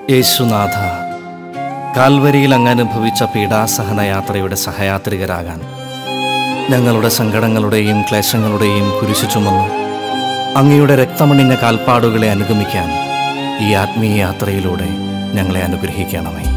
യേശുനാഥ, കാൽവരിയിൽ അങ്ങ് അനുഭവിച്ച പീഡാസഹനയാത്രയുടെ സഹയാത്രികരാകാൻ ഞങ്ങളുടെ സങ്കടങ്ങളുടെയും ക്ലേശങ്ങളുടെയും കുരിശു ചുമന്ന് അങ്ങയുടെ രക്തമണിഞ്ഞ കാൽപ്പാടുകളെ അനുഗമിക്കാൻ ഈ ആത്മീയ യാത്രയിലൂടെ ഞങ്ങളെ അനുഗ്രഹിക്കണമേ.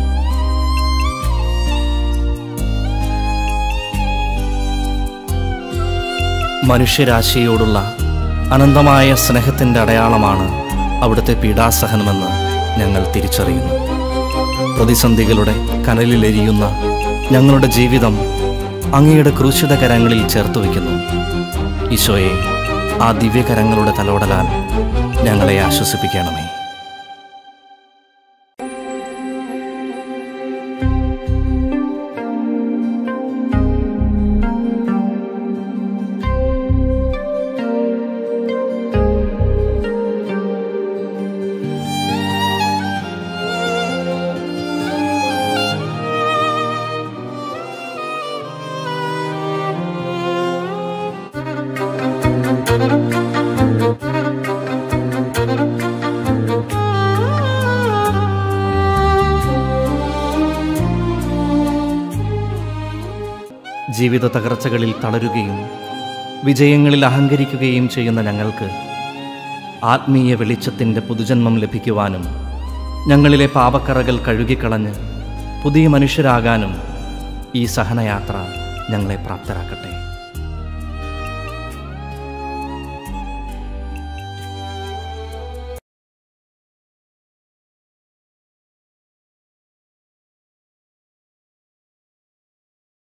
മനുഷ്യരാശിയോടുള്ള അനന്തമായ സ്നേഹത്തിൻ്റെ അടയാളമാണ് അവിടുത്തെ പീഡാസഹനമെന്ന് ഞങ്ങൾ തിരിച്ചറിയുന്നു. പ്രതിസന്ധികളുടെ കനലിലെരിയുന്ന ഞങ്ങളുടെ ജീവിതം അങ്ങയുടെ ക്രൂശിത കരങ്ങളിൽ ചേർത്ത് വയ്ക്കുന്നു. ഈശോയെ, ആ ദിവ്യകരങ്ങളുടെ തലോടലാൽ ഞങ്ങളെ ആശ്വസിപ്പിക്കണമേ. ജീവിത തകർച്ചകളിൽ തളരുകയും വിജയങ്ങളിൽ അഹങ്കരിക്കുകയും ചെയ്യുന്ന ഞങ്ങൾക്ക് ആത്മീയ വെളിച്ചത്തിൻ്റെ പുതുജന്മം ലഭിക്കുവാനും ഞങ്ങളിലെ പാപക്കറകൾ കഴുകിക്കളഞ്ഞ് പുതിയ മനുഷ്യരാകാനും ഈ സഹനയാത്ര ഞങ്ങളെ പ്രാപ്തരാക്കട്ടെ.